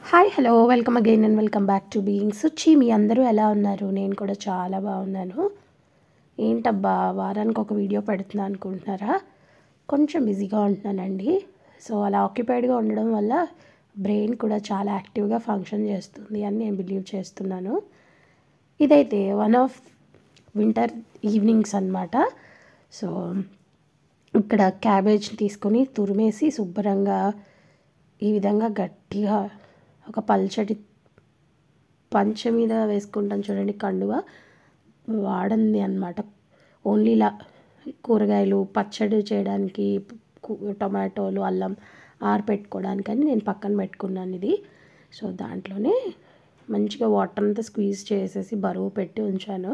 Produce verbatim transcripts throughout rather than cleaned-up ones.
Hi hello welcome again and welcome back to being Suchi. మీ అందరూ ఎలా ఉన్నారు? నేను కూడా చాలా బాగున్నాను. ఏంటబ్బా వారానికి ఒక వీడియో పెడుతున్నా అనుకుంటున్నారా? కొంచెం బిజీగా ఉంటున్నానండి. సో అలా ఆక్యుపైడ్గా ఉండడం వల్ల బ్రెయిన్ కూడా చాలా యాక్టివ్గా ఫంక్షన్ చేస్తుంది అని నేను బిలీవ్ చేస్తున్నాను. ఇదైతే వన్ ఆఫ్ వింటర్ ఈవినింగ్స్ అన్నమాట. సో ఇక్కడ క్యాబేజ్ తీసుకొని తురిమేసి శుభ్రంగా ఈ విధంగా గట్టిగా ఒక పల్చటి పంచ మీద వేసుకుంటాను చూడండి, కండువ వాడంది అన్నమాట. ఓన్లీ ఇలా కూరగాయలు పచ్చడి చేయడానికి, టొమాటోలు అల్లం ఆరపెట్టుకోవడానికని నేను పక్కన పెట్టుకున్నాను ఇది. సో దాంట్లోనే మంచిగా వాటర్ అంతా స్క్వీజ్ చేసేసి బరువు పెట్టి ఉంచాను.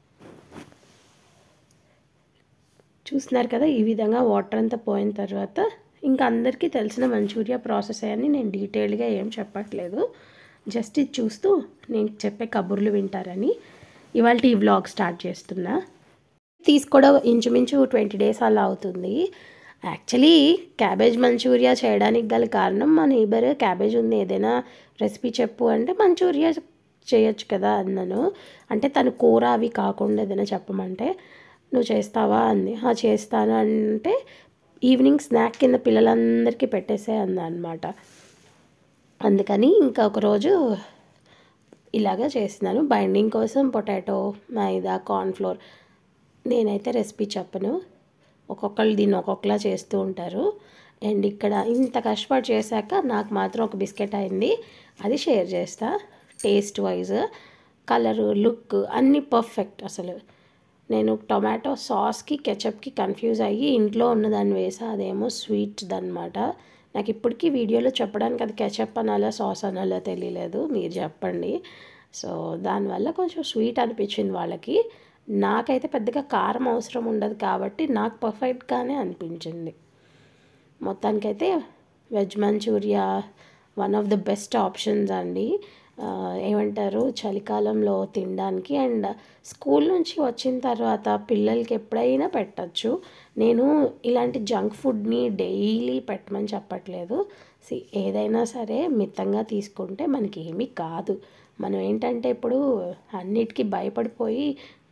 చూస్తున్నారు కదా, ఈ విధంగా వాటర్ అంతా పోయిన తర్వాత ఇంకా అందరికీ తెలిసిన మంచూరియా ప్రాసెస్ అని నేను డీటెయిల్గా ఏం చెప్పట్లేదు, జస్ట్ ఇది చూస్తూ నేను చెప్పే కబుర్లు వింటారని ఇవాళ ఈ వ్లాగ్ స్టార్ట్ చేస్తున్నా. తీసుకోవడం ఇంచుమించు ట్వంటీ డేస్ అలా అవుతుంది. యాక్చువల్లీ క్యాబేజ్ మంచూరియా చేయడానికి గల కారణం, మా నేబర్ క్యాబేజ్ ఉంది ఏదైనా రెసిపీ చెప్పు అంటే మంచూరియా చేయొచ్చు కదా అన్నాను. అంటే తను కూర అవి కాకుండా ఏదైనా చెప్పమంటే నువ్వు చేస్తావా అంది. చేస్తాను అంటే ఈవినింగ్ స్నాక్ కింద పిల్లలందరికీ పెట్టేసే అంది అనమాట. అందుకని ఇంకా ఒకరోజు ఇలాగా చేస్తున్నాను. బైండింగ్ కోసం పొటాటో, మైదా, కార్న్ఫ్లోర్. నేనైతే రెసిపీ చెప్పను, ఒక్కొక్కరు దీన్ని ఒక్కొక్కలా చేస్తూ ఉంటారు. అండ్ ఇక్కడ ఇంత కష్టపడి చేశాక నాకు మాత్రం ఒక బిస్కెట్ అయింది, అది షేర్ చేస్తా. టేస్ట్ వైజ్, కలరు, లుక్ అన్నీ పర్ఫెక్ట్. అసలు నేను టొమాటో సాస్కి కెచప్కి కన్ఫ్యూజ్ అయ్యి ఇంట్లో ఉన్నదాన్ని వేసా, అదేమో స్వీట్ది అనమాట. నాకు ఇప్పటికీ వీడియోలో చెప్పడానికి అది కెచప్ అనాలా సాస్ అనాలా తెలియలేదు, మీరు చెప్పండి. సో దానివల్ల కొంచెం స్వీట్ అనిపించింది వాళ్ళకి. నాకైతే పెద్దగా కారం అవసరం ఉండదు కాబట్టి నాకు పర్ఫెక్ట్గానే అనిపించింది. మొత్తానికైతే veg Manchuria one of the best options అండి. ఏమంటారు, చలికాలంలో తినడానికి. అండ్ స్కూల్ నుంచి వచ్చిన తర్వాత పిల్లలకి ఎప్పుడైనా పెట్టచ్చు. నేను ఇలాంటి జంక్ ఫుడ్ని డైలీ పెట్టమని చెప్పట్లేదు. సి ఏదైనా సరే మితంగా తీసుకుంటే మనకి ఏమీ కాదు. మనం ఏంటంటే ఇప్పుడు అన్నిటికీ భయపడిపోయి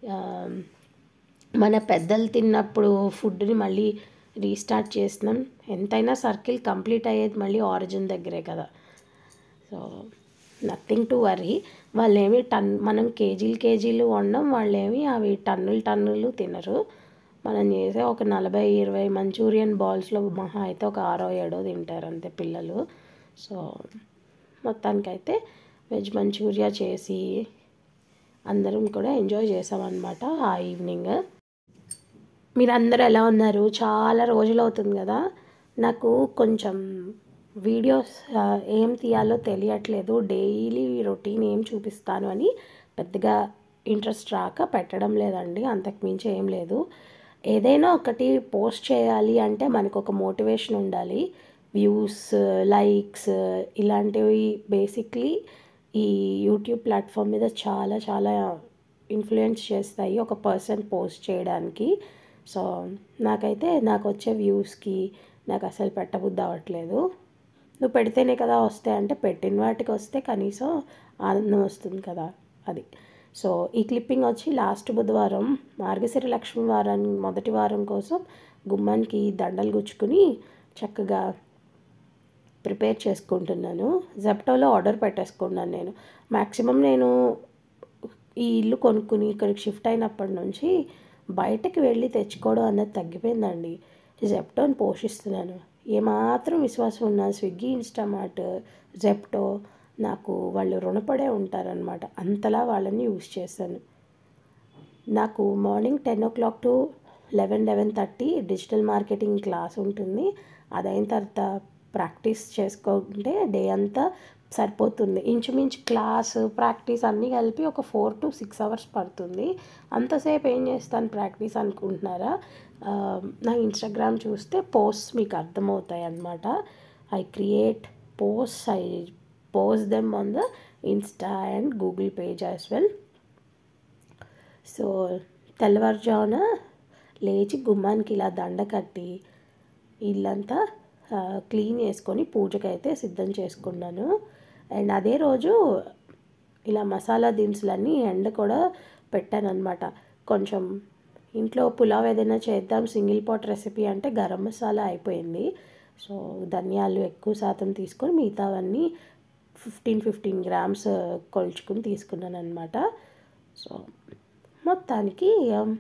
మన పెద్దలు తిన్నప్పుడు ఫుడ్ని మళ్ళీ రీస్టార్ట్ చేస్తున్నాం. ఎంతైనా సర్కిల్ కంప్లీట్ అయ్యేది మళ్ళీ ఆరిజిన్ దగ్గరే కదా. So nothing to worry. వాళ్ళేమి టన్ మనం కేజీలు కేజీలు వండం, వాళ్ళేమి అవి టన్నులు టన్నులు తినరు. మనం చేసే ఒక నలభై ఇరవై మంచూరియన్ బాల్స్లో మహా అయితే ఒక ఆరో ఏడో తింటారు అంతే పిల్లలు. సో మొత్తానికైతే వెజ్ మంచూరియా చేసి అందరం కూడా ఎంజాయ్ చేసామన్నమాట ఆ ఈవినింగ్. మీరందరూ ఎలా ఉన్నారు? చాలా రోజులు అవుతుంది కదా, నాకు కొంచెం వీడియోస్ ఏం తీయాలో తెలియట్లేదు. డైలీ రొటీన్ ఏం చూపిస్తాను అని పెద్దగా ఇంట్రెస్ట్ రాక పెట్టడం లేదండి, అంతకుమించి ఏం లేదు. ఏదైనా ఒకటి పోస్ట్ చేయాలి అంటే మనకు ఒక మోటివేషన్ ఉండాలి. వ్యూస్, లైక్స్ ఇలాంటివి బేసిక్లీ ఈ యూట్యూబ్ ప్లాట్ఫామ్ మీద చాలా చాలా ఇన్ఫ్లుయెన్స్ చేస్తాయి ఒక పర్సన్ పోస్ట్ చేయడానికి. సో నాకైతే నాకు వచ్చే వ్యూస్కి నాకు అసలు పెట్టబుద్ధి అవ్వట్లేదు. నువ్వు పెడితేనే కదా వస్తాయి అంటే పెట్టిన వాటికి వస్తే కనీసం ఆనందం వస్తుంది కదా, అది. సో ఈ క్లిప్పింగ్ వచ్చి లాస్ట్ బుధవారం మార్గశిర లక్ష్మి వారం మొదటి వారం కోసం గుమ్మానికి దండలు గుచ్చుకుని చక్కగా ప్రిపేర్ చేసుకుంటున్నాను. జెప్టోలో ఆర్డర్ పెట్టేసుకున్నాను నేను. మ్యాక్సిమం నేను ఈ ఇల్లు కొనుక్కుని ఇక్కడికి షిఫ్ట్ అయినప్పటి నుంచి బయటకు వెళ్ళి తెచ్చుకోవడం అన్నది తగ్గిపోయిందండి. జెప్టోని పోషిస్తున్నాను. ఏమాత్రం విశ్వాసం ఉన్న స్విగ్గీ, ఇన్స్టామార్ట్, జెప్టో నాకు వాళ్ళు రుణపడే ఉంటారనమాట. అంతలా వాళ్ళని యూజ్ చేశాను. నాకు morning ten o'clock to eleven eleven thirty digital marketing class ఉంటుంది. అదైన తర్వాత ప్రాక్టీస్ చేసుకుంటే డే అంతా సరిపోతుంది. ఇంచుమించు క్లాస్ ప్రాక్టీస్ అన్నీ కలిపి ఒక ఫోర్ టు సిక్స్ అవర్స్ పడుతుంది. అంతసేపు ఏం చేస్తాను ప్రాక్టీస్ అనుకుంటున్నారా? నా ఇన్స్టాగ్రామ్ చూస్తే పోస్ట్స్ మీకు అర్థమవుతాయి అన్నమాట. I create posts, I post them on the Insta and Google page as well. So తెల్లవారుజామున లేచి గుమ్మానికి ఇలా దండ కట్టి ఇల్లంతా క్లీన్ చేసుకొని పూజకైతే సిద్ధం చేసుకున్నాను. అండ్ అదే రోజు ఇలా మసాలా దినుసులన్నీ ఎండ కూడా పెట్టాను అనమాట. కొంచెం ఇంట్లో పులావ్ ఏదైనా చేద్దాం సింగిల్ పాట్ రెసిపీ అంటే గరం మసాలా అయిపోయింది. సో ధనియాలు ఎక్కువ శాతం తీసుకొని మిగతావన్నీ ఫిఫ్టీన్ ఫిఫ్టీన్ గ్రామ్స్ కొలుచుకుని తీసుకున్నాను అనమాట. సో మొత్తానికి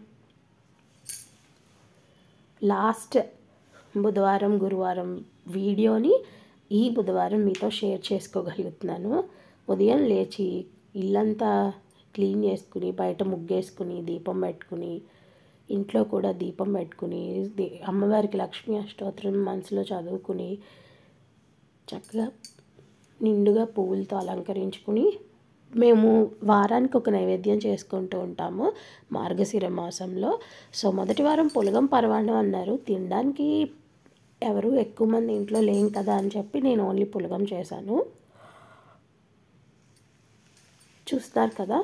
లాస్ట్ బుధవారం గురువారం వీడియోని ఈ బుధవారం మీతో షేర్ చేసుకోగలుగుతున్నాను. ఉదయం లేచి ఇల్లంతా క్లీన్ చేసుకుని బయట ముగ్గేసుకుని దీపం పెట్టుకుని ఇంట్లో కూడా దీపం పెట్టుకుని అమ్మవారికి లక్ష్మీ అష్టోత్తరం మనసులో చదువుకుని చక్కగా నిండుగా పువ్వులతో అలంకరించుకుని మేము వారానికి ఒక నైవేద్యం చేసుకుంటూ ఉంటాము మార్గశిర మాసంలో. సో మొదటి వారం పులగం పరవాణం అన్నారు. తినడానికి ఎవరు ఎక్కువ మంది ఇంట్లో లేం కదా అని చెప్పి నేను ఓన్లీ పులగం చేశాను. చూస్తారు కదా,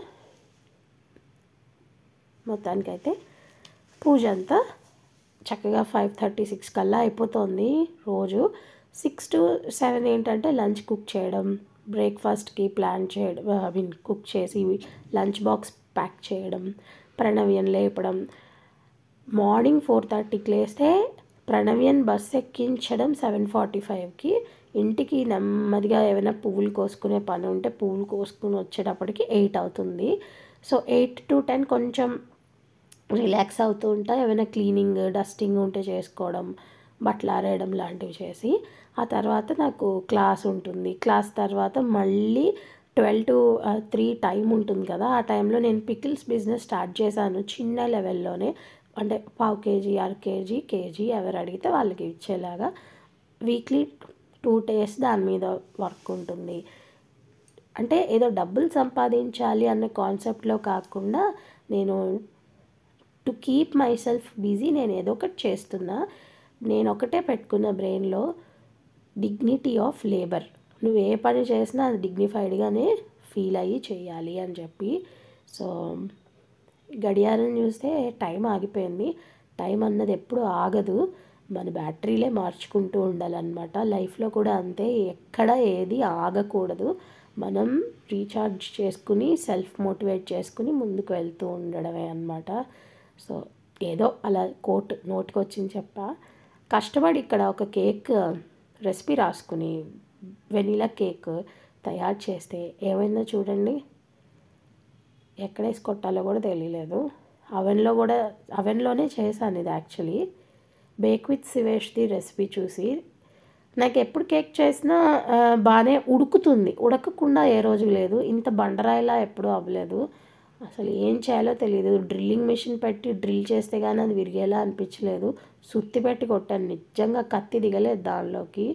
మొత్తానికైతే పూజ అంతా చక్కగా ఫైవ్ థర్టీ సిక్స్ కల్లా అయిపోతుంది. రోజు సిక్స్ టు సెవెన్ ఏంటంటే లంచ్ కుక్ చేయడం, బ్రేక్ఫాస్ట్కి ప్లాన్ చేయడం, ఐ మీన్ కుక్ చేసి లంచ్ బాక్స్ ప్యాక్ చేయడం, ప్రణవ్యం లేపడం. మార్నింగ్ ఫోర్ థర్టీకి లేస్తే ప్రణవ్యం బస్ ఎక్కించడం సెవెన్ ఫార్టీ ఫైవ్కి. ఇంటికి నెమ్మదిగా ఏమైనా పువ్వులు కోసుకునే పని ఉంటే పువ్వులు కోసుకుని వచ్చేటప్పటికి ఎయిట్ అవుతుంది. సో ఎయిట్ టు టెన్ కొంచెం రిలాక్స్ అవుతూ ఉంటా. ఏమైనా క్లీనింగ్ డస్టింగ్ ఉంటే చేసుకోవడం, బట్టలు ఆరేయడం లాంటివి చేసి ఆ తర్వాత నాకు క్లాస్ ఉంటుంది. క్లాస్ తర్వాత మళ్ళీ ట్వెల్వ్ టు త్రీ టైం ఉంటుంది కదా, ఆ టైంలో నేను పికిల్స్ బిజినెస్ స్టార్ట్ చేశాను చిన్న లెవెల్లోనే. అంటే పావు కేజీ అర కేజీ కేజీ ఎవరు అడిగితే వాళ్ళకి ఇచ్చేలాగా. వీక్లీ టూ డేస్ దాని మీద వర్క్ ఉంటుంది. అంటే ఏదో డబ్బులు సంపాదించాలి అనే కాన్సెప్ట్లో కాకుండా నేను to keep myself busy నేను ఏదో ఒకటి చేస్తున్నా. నేను ఒకటే పెట్టుకున్న బ్రెయిన్లో, డిగ్నిటీ ఆఫ్ లేబర్. నువ్వు ఏ పని చేసినా అది డిగ్నిఫైడ్గానే ఫీల్ అయ్యి చేయాలి అని చెప్పి. సో గడియారం చూస్తే టైం ఆగిపోయింది. టైం అన్నది ఎప్పుడు ఆగదు, మన బ్యాటరీలే మార్చుకుంటూ ఉండాలన్నమాట. లైఫ్లో కూడా అంతే, ఎక్కడ ఏది ఆగకూడదు. మనం రీఛార్జ్ చేసుకుని సెల్ఫ్ మోటివేట్ చేసుకుని ముందుకు వెళ్తూ ఉండడమే అన్నమాట. సో ఏదో అలా కోట్ నోటికి వచ్చింది చెప్పా. కష్టపడి ఇక్కడ ఒక కేక్ రెసిపీ రాసుకుని వెనీలా కేక్ తయారు చేస్తే ఏమైందో చూడండి. ఎక్కడ వేసి కొట్టాలో కూడా తెలియలేదు. అవెన్లో కూడా అవెన్లోనే చేశాను ఇది యాక్చువల్లీ. బేక్ విత్ శివేష్ది రెసిపీ చూసి నాకు ఎప్పుడు కేక్ చేసినా బాగానే ఉడుకుతుంది, ఉడకకుండా ఏ రోజు లేదు. ఇంత బండరాయిలా ఎప్పుడూ అవ్వలేదు. అసలు ఏం చేయాలో తెలియదు. డ్రిల్లింగ్ మెషిన్ పెట్టి డ్రిల్ చేస్తే కానీ అది విరిగేలా అనిపించలేదు. సుత్తి పెట్టి కొట్టాను, నిజంగా కత్తి దిగలేదు దానిలోకి.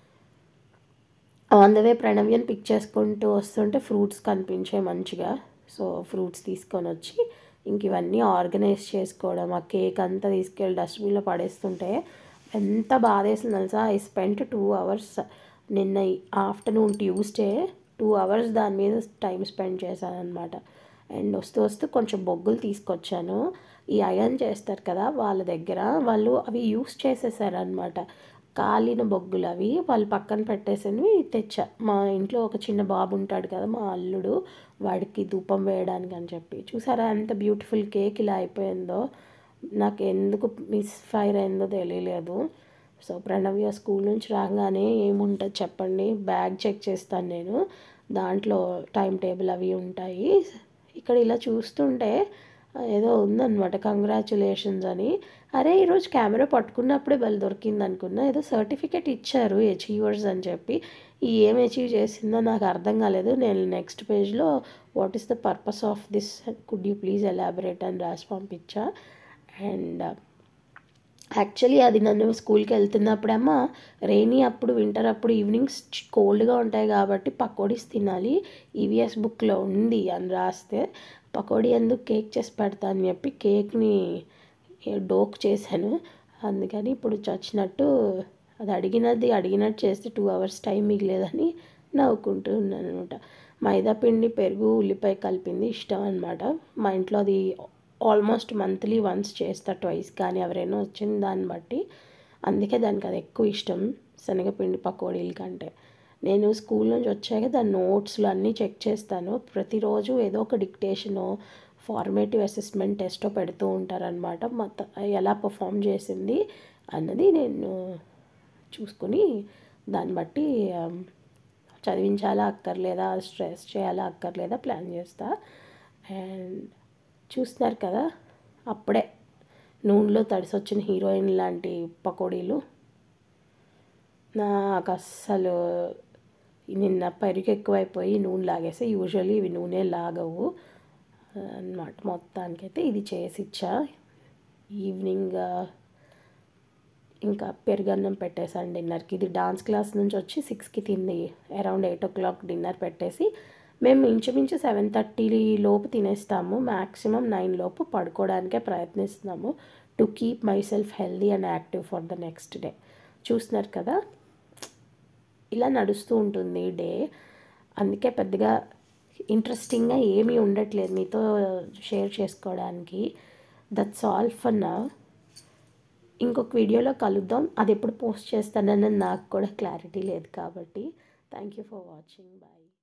ఆన్ ద వే ప్రణవ్యం పిక్ చేసుకుంటూ వస్తుంటే ఫ్రూట్స్ కనిపించాయి మంచిగా. సో ఫ్రూట్స్ తీసుకొని వచ్చి ఇంక ఇవన్నీ ఆర్గనైజ్ చేసుకోవడం. ఆ కేక్ అంతా తీసుకెళ్ళి డస్ట్బిన్లో పడేస్తుంటే ఎంత బాధేసింది తెలుసా. ఐ స్పెంట్ టూ అవర్స్ నిన్న ఆఫ్టర్నూన్ ట్యూస్డే టూ అవర్స్ దాని మీద టైం స్పెండ్ చేశాను అనమాట. అండ్ వస్తూ వస్తూ కొంచెం బొగ్గులు తీసుకొచ్చాను. ఈ అయర్న్ చేస్తారు కదా వాళ్ళ దగ్గర, వాళ్ళు అవి యూస్ చేసేసారనమాట. కాలిన బొగ్గులు అవి వాళ్ళు పక్కన పెట్టేసినవి తెచ్చా. మా ఇంట్లో ఒక చిన్న బాబు ఉంటాడు కదా మా అల్లుడు, వాడికి ధూపం వేయడానికి అని చెప్పి. చూసారా ఎంత బ్యూటిఫుల్ కేక్ ఇలా అయిపోయిందో. నాకు ఎందుకు మిస్ ఫైర్ అయిందో తెలియలేదు. సో ప్రణవ్య స్కూల్ నుంచి రాగానే ఏముంటుంది చెప్పండి, బ్యాగ్ చెక్ చేస్తాను నేను. దాంట్లో టైం టేబుల్ అవి ఉంటాయి. ఇక్కడ ఇలా చూస్తుంటే ఏదో ఉందన్నమాట కంగ్రాచులేషన్స్ అని. అరే ఈరోజు కెమెరా పట్టుకున్నప్పుడే బలి దొరికింది అనుకున్నా. ఏదో సర్టిఫికేట్ ఇచ్చారు అచీవర్స్ అని చెప్పి. ఏం అచీవ్ చేసిందో నాకు అర్థం కాలేదు. నేను నెక్స్ట్ పేజ్లో what is the purpose of this could you please elaborate అని రాసి పంపించా. అండ్ యాక్చువల్లీ అది నన్ను స్కూల్కి వెళ్తున్నప్పుడేమో రెయినీ అప్పుడు వింటర్ అప్పుడు ఈవినింగ్స్ కోల్డ్గా ఉంటాయి కాబట్టి పకోడీస్ తినాలి, ఈవీఎస్ బుక్లో ఉంది అని రాస్తే పకోడీ ఎందుకు కేక్ చేసి పెడతా అని చెప్పి కేక్ని డోక్ చేశాను. అందుకని ఇప్పుడు చచ్చినట్టు అది అడిగినది అడిగినట్టు చేస్తే టూ అవర్స్ టైం మిగిలేదని నవ్వుకుంటూ ఉన్నాను అనమాట. మైదా పిండి పెరుగు ఉల్లిపాయ కలిపింది ఇష్టం అనమాట మా ఇంట్లో. అది ఆల్మోస్ట్ మంత్లీ వన్స్ చేస్తా, ట్వైస్ కానీ ఎవరైనా వచ్చిన దాన్ని బట్టి. అందుకే దానికి అది ఎక్కువ ఇష్టం శనగపిండి పకోడీల కంటే. నేను స్కూల్ నుంచి వచ్చాక దాని నోట్స్లు అన్నీ చెక్ చేస్తాను. ప్రతిరోజు ఏదో ఒక డిక్టేషనో ఫార్మేటివ్ అసెస్మెంట్ టెస్టో పెడుతూ ఉంటారనమాట. మొత్తం ఎలా పర్ఫామ్ చేసింది అన్నది నేను చూసుకొని దాన్ని బట్టి చదివించాలా అక్కర్లేదా, స్ట్రెస్ చేయాలా అక్కర్లేదా ప్లాన్ చేస్తా. అండ్ చూస్తున్నారు కదా, అప్పుడే నూనెలో తడిసొచ్చిన హీరోయిన్ లాంటి పకోడీలు. నాకు అస్సలు నిన్న పెరుగు ఎక్కువైపోయి నూనె లాగేస్తే, యూజువల్లీ ఇవి నూనె లాగవు అన్నమాట. మొత్తానికైతే ఇది చేసి ఇచ్చా. ఈవినింగ్ ఇంకా పెరుగన్నం పెట్టేశాను డిన్నర్కి. ఇది డాన్స్ క్లాస్ నుంచి వచ్చి సిక్స్కి తింది. Around eight o'clock dinner పెట్టేసి మేము ఇంచుమించు సెవెన్ థర్టీ లోపు తినేస్తాము. మ్యాక్సిమం నైన్ లోపు పడుకోవడానికే ప్రయత్నిస్తున్నాము to keep myself healthy and active for the next day. చూస్తున్నారు కదా, ఇలా నడుస్తూ ఉంటుంది డే. అందుకే పెద్దగా ఇంట్రెస్టింగ్గా ఏమీ ఉండట్లేదు మీతో షేర్ చేసుకోవడానికి. That's all for now. ఇంకొక వీడియోలో కలుద్దాం. అది ఎప్పుడు పోస్ట్ చేస్తానని నాకు కూడా క్లారిటీ లేదు కాబట్టి. Thank you for watching. Bye.